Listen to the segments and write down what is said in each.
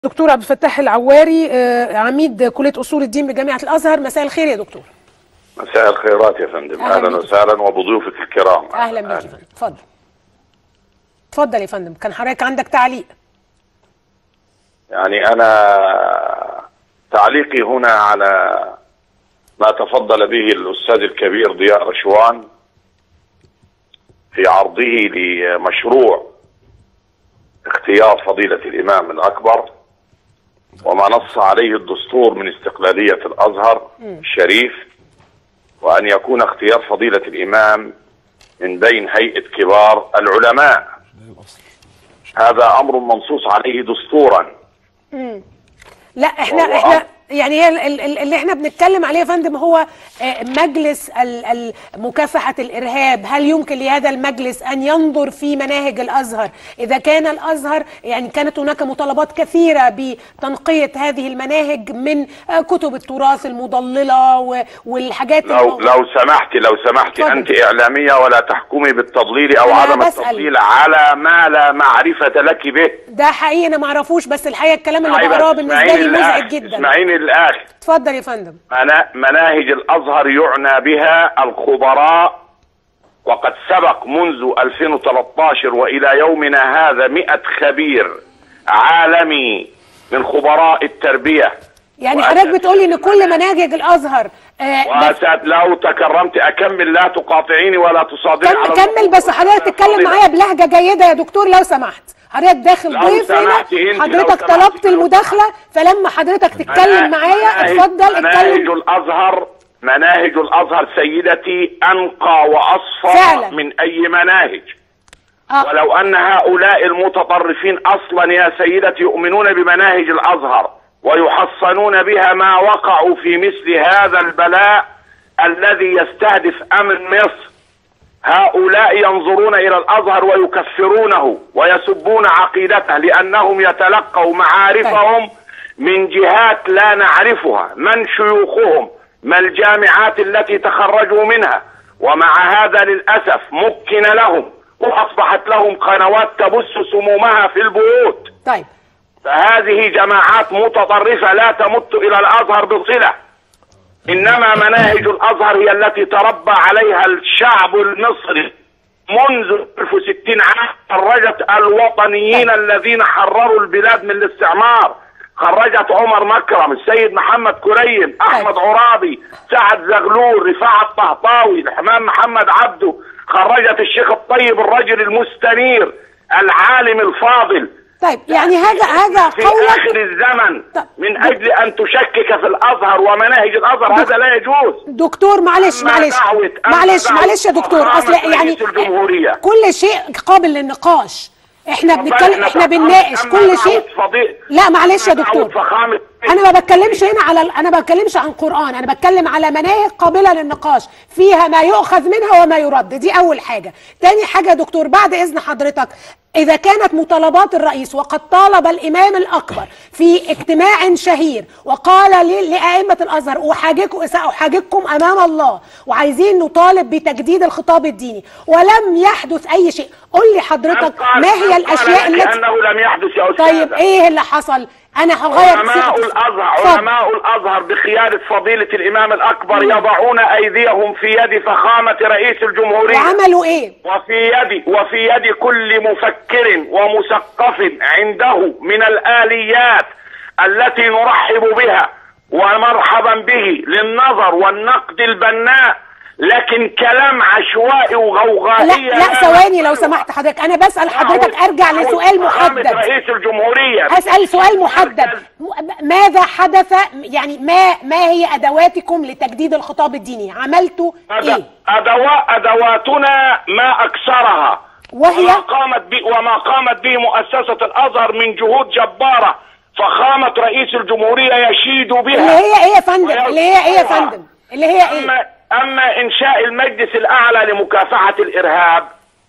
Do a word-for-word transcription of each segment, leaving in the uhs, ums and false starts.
دكتور عبد الفتاح العواري، عميد كلية أصول الدين بجامعة الأزهر. مساء الخير يا دكتور. مساء الخيرات يا فندم. اهلا, أهلا وسهلا وبضيوفك الكرام. اهلا بك يا فندم. اتفضل اتفضل يا فندم، كان حضرتك عندك تعليق؟ يعني انا تعليقي هنا على ما تفضل به الاستاذ الكبير ضياء رشوان في عرضه لمشروع اختيار فضيلة الامام الاكبر وما نص عليه الدستور من استقلالية الازهر الشريف، وأن يكون اختيار فضيلة الإمام من بين هيئة كبار العلماء. هذا أمر منصوص عليه دستورا. مم. لا احنا احنا يعني هي اللي احنا بنتكلم عليه يا فندم هو مجلس مكافحة الإرهاب. هل يمكن لهذا المجلس أن ينظر في مناهج الأزهر إذا كان الأزهر يعني كانت هناك مطالبات كثيرة بتنقية هذه المناهج من كتب التراث المضللة والحاجات لو لو سمحتي لو سمحتي أنت إعلامية ولا تحكمي بالتضليل أو عدم التضليل على ما لا معرفة لك به. ده حقيقي أنا ما اعرفوش، بس الحقيقة الكلام اللي بقراه بالنسبة لي مزعج جدا. اسمعيني للآخر. اتفضل يا فندم. مناهج الأزهر يعنى بها الخبراء، وقد سبق منذ ألفين وثلاثة عشر وإلى يومنا هذا مئة خبير عالمي من خبراء التربية. يعني حضرتك بتقولي ان كل مناهج الازهر آه لو تكرمت اكمل، لا تقاطعيني ولا تصادمي. كمل كمل بس حضرتك تتكلم معايا بلهجه جيده يا دكتور لو سمحت. حضرتك داخل ضيف هنا، حضرتك طلبت المداخله، فلما حضرتك تتكلم معايا اتفضل اتكلم. مناهج الازهر مناهج الازهر سيدتي انقى واصفى فعلا من اي مناهج. آه. ولو ان هؤلاء المتطرفين اصلا يا سيدتي يؤمنون بمناهج الازهر ويحصنون بها ما وقعوا في مثل هذا البلاء الذي يستهدف امن مصر. هؤلاء ينظرون الى الازهر ويكفرونه ويسبون عقيدته لانهم يتلقوا معارفهم من جهات لا نعرفها، من شيوخهم، ما الجامعات التي تخرجوا منها، ومع هذا للاسف مكن لهم واصبحت لهم قنوات تبث سمومها في البيوت. طيب فهذه جماعات متطرفة لا تمت إلى الأزهر بصلة، إنما مناهج الأزهر هي التي تربى عليها الشعب المصري منذ ألف وستين عام. خرجت الوطنيين الذين حرروا البلاد من الاستعمار، خرجت عمر مكرم، السيد محمد كريم، أحمد عرابي، سعد زغلول، رفاعة الطهطاوي، الحمام محمد عبده، خرجت الشيخ الطيب الرجل المستنير العالم الفاضل. طيب يعني هذا هذا في قولك في اخر الزمن من اجل ان تشكك في الازهر ومناهج الازهر، هذا لا يجوز. دكتور معلش معلش معلش معلش يا دكتور، اصل يعني كل شيء قابل للنقاش. احنا بنتكلم احنا بنناقش كل شيء. لا معلش يا دكتور، انا ما بتكلمش هنا على انا ما بتكلمش عن قرآن، انا بتكلم على مناهج قابله للنقاش فيها ما يؤخذ منها وما يرد. دي اول حاجه. تاني حاجه يا دكتور بعد اذن حضرتك، إذا كانت مطالبات الرئيس وقد طالب الإمام الأكبر في اجتماع شهير وقال لأئمة الأزهر أحاججكم سأحاججكم أمام الله وعايزين نطالب بتجديد الخطاب الديني ولم يحدث أي شيء، قل لي حضرتك ما هي الأشياء التي كأنه لم يحدث يا أستاذ؟ طيب إيه اللي حصل؟ أنا هغير علماء الأزهر علماء الأزهر بقيادة فضيلة الإمام الأكبر يضعون أيديهم في يد فخامة رئيس الجمهورية. وعملوا إيه؟ وفي يد وفي يد كل مفكر ومثقف عنده من الآليات التي نرحب بها ومرحبا به للنظر والنقد البناء، لكن كلام عشوائي وغوغائي. لا لا ثواني لو سمحت حضرتك، انا بسأل حضرتك ارجع لسؤال محدد. رئيس الجمهورية اسأل سؤال محدد، ماذا حدث؟ يعني ما ما هي ادواتكم لتجديد الخطاب الديني؟ عملتوا ايه؟ ادوات ادواتنا ما اكثرها، وهي وما قامت به وما قامت به مؤسسة الازهر من جهود جبارة فخامة رئيس الجمهورية يشيد بها. اللي هي ايه يا فندم؟ اللي هي ايه يا فندم؟ اللي هي ايه؟ أما, أما إنشاء المجلس الأعلى لمكافحة الإرهاب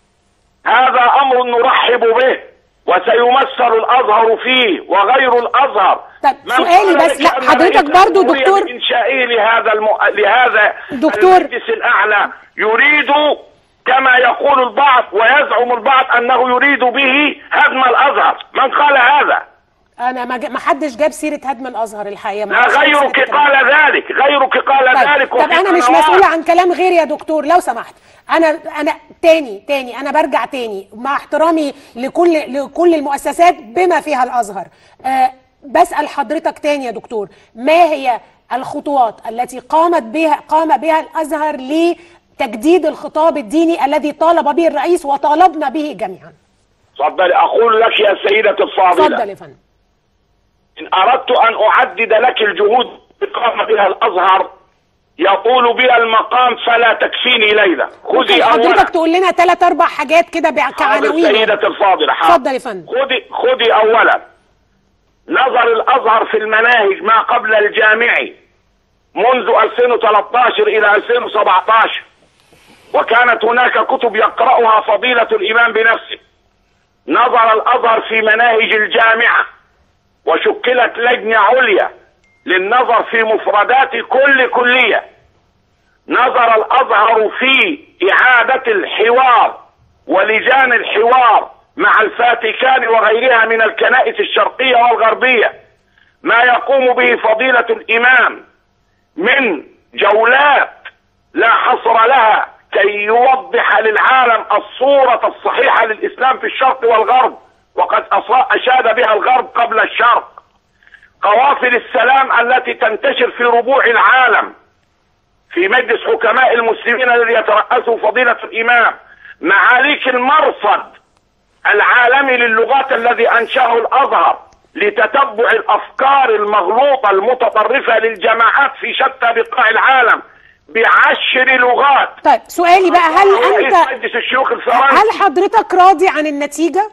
هذا أمر نرحب به وسيمثل الأزهر فيه وغير الأزهر. طب سؤالي بس، لا حضرتك برضو دكتور إنشائه لهذا الم... لهذا دكتور المجلس الأعلى يريد كما يقول البعض ويزعم البعض أنه يريد به هدم الأزهر. من قال هذا؟ انا ما حدش جاب سيره هدم الازهر الحقيقه. لا غيرك قال ذلك، غيرك قال طيب. ذلك. طب انا مش مسؤوله عن كلام غيري يا دكتور لو سمحت. انا انا تاني تاني انا برجع تاني مع احترامي لكل لكل المؤسسات بما فيها الازهر. أه بسال حضرتك تاني يا دكتور، ما هي الخطوات التي قامت بها قام بها الازهر لتجديد الخطاب الديني الذي طالب به الرئيس وطالبنا به جميعا؟ اتفضلي. اقول لك يا سيدتي الفاضله، اتفضل يا فندم. ان اردت ان اعدد لك الجهود التي قام بها الازهر يطول بها المقام فلا تكفيني ليله. خذي اولا حضرتك تقول لنا ثلاث اربع حاجات كده كعناوين. سيدتي الفاضله اتفضل يا فندم. خذي خذي اولا نظر الازهر في المناهج ما قبل الجامعي منذ ألفين وثلاثة عشر الى ألفين وسبعة عشر، وكانت هناك كتب يقرأها فضيلة الامام بنفسه. نظر الازهر في مناهج الجامعة وشكلت لجنة عليا للنظر في مفردات كل كلية. نظر الازهر في اعادة الحوار ولجان الحوار مع الفاتيكان وغيرها من الكنائس الشرقية والغربية، ما يقوم به فضيلة الامام من جولات لا حصر لها كي يوضح للعالم الصورة الصحيحة للإسلام في الشرق والغرب، وقد أشاد بها الغرب قبل الشرق. قوافل السلام التي تنتشر في ربوع العالم في مجلس حكماء المسلمين الذي يترأسه فضيلة الإمام. معاليك المرصد العالمي للغات الذي أنشأه الأزهر لتتبع الأفكار المغلوطة المتطرفة للجماعات في شتى بقاع العالم بعشر لغات. طيب سؤالي بقى، هل انت مجلس الشيوخ الفرنسي هل حضرتك راضي عن النتيجة؟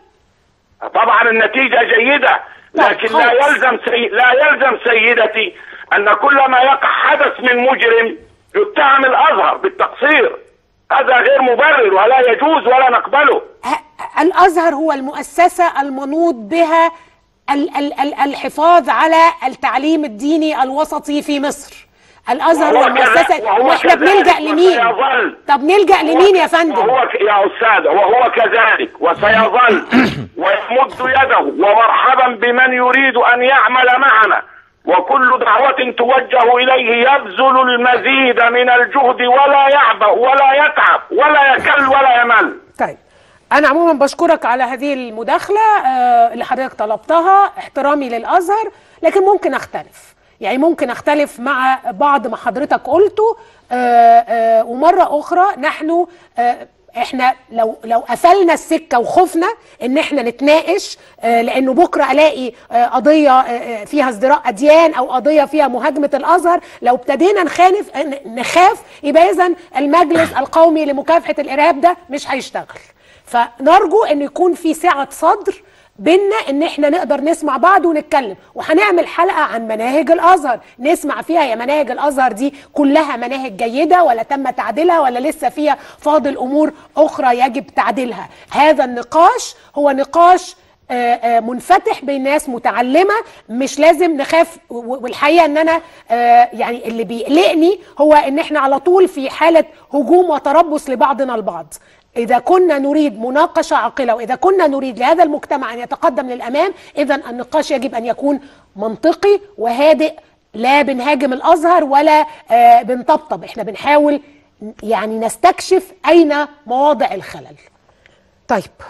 طبعا النتيجة جيدة، لكن طيب لا يلزم سي... لا يلزم سيدتي ان كل ما يقع حدث من مجرم يتهم الازهر بالتقصير. هذا غير مبرر ولا يجوز ولا نقبله. الازهر هو المؤسسة المنوط بها ال ال ال الحفاظ على التعليم الديني الوسطي في مصر. الازهر هو المؤسسه، واحنا بنلجأ لمين؟ طب نلجأ لمين يا فندم؟ وهو يا استاذ وهو كذلك وسيظل ويمد يده ومرحبا بمن يريد ان يعمل معنا، وكل دعوة توجه اليه يبذل المزيد من الجهد ولا يعبأ ولا يتعب ولا يكل ولا يمل. طيب أنا عموما بشكرك على هذه المداخلة آه اللي حضرتك طلبتها، احترامي للأزهر، لكن ممكن أختلف، يعني ممكن أختلف مع بعض ما حضرتك قلته. آه آه ومرة أخرى نحن آه احنا لو لو قفلنا السكه وخفنا ان احنا نتناقش آه لانه بكره الاقي آه قضيه آه فيها ازدراء اديان او قضيه فيها مهاجمه الازهر، لو ابتدينا نخالف نخاف يبقى اذا المجلس القومي لمكافحه الارهاب ده مش هيشتغل. فنرجو ان يكون في سعة صدر بينا ان احنا نقدر نسمع بعض ونتكلم، وهنعمل حلقة عن مناهج الازهر نسمع فيها يا مناهج الازهر دي كلها مناهج جيدة ولا تم تعديلها ولا لسه فيها فاضل امور اخرى يجب تعديلها. هذا النقاش هو نقاش منفتح بين ناس متعلمة، مش لازم نخاف. والحقيقة ان انا يعني اللي بيقلقني هو ان احنا على طول في حالة هجوم وتربص لبعضنا البعض. إذا كنا نريد مناقشة عاقلة وإذا كنا نريد لهذا المجتمع أن يتقدم للأمام، إذا النقاش يجب أن يكون منطقي وهادئ، لا بنهاجم الأزهر ولا آه بنطبطب، إحنا بنحاول يعني نستكشف أين مواضع الخلل. طيب